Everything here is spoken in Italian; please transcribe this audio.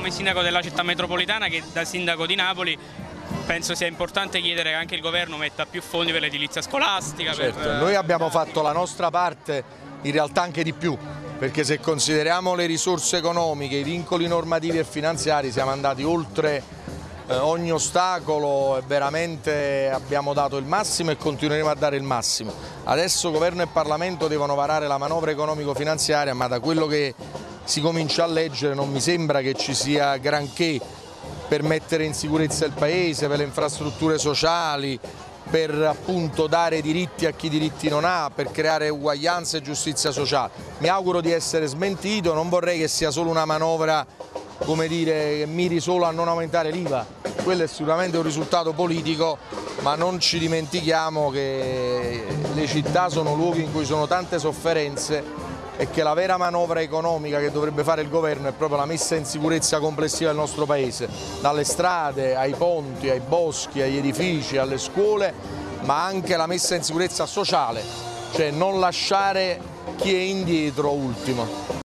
come sindaco della città metropolitana che da sindaco di Napoli penso sia importante chiedere che anche il governo metta più fondi per l'edilizia scolastica. Certo, noi abbiamo fatto la nostra parte, in realtà anche di più, perché se consideriamo le risorse economiche, i vincoli normativi e finanziari, siamo andati oltre ogni ostacolo e veramente abbiamo dato il massimo e continueremo a dare il massimo. Adesso governo e Parlamento devono varare la manovra economico-finanziaria, ma da quello che si comincia a leggere non mi sembra che ci sia granché per mettere in sicurezza il Paese, per le infrastrutture sociali, per appunto dare diritti a chi diritti non ha, per creare uguaglianza e giustizia sociale. Mi auguro di essere smentito, non vorrei che sia solo una manovra, come dire, che miri solo a non aumentare l'IVA. Quello è sicuramente un risultato politico, ma non ci dimentichiamo che le città sono luoghi in cui sono tante sofferenze e che la vera manovra economica che dovrebbe fare il governo è proprio la messa in sicurezza complessiva del nostro Paese, dalle strade ai ponti, ai boschi, agli edifici, alle scuole, ma anche la messa in sicurezza sociale, cioè non lasciare chi è indietro ultimo.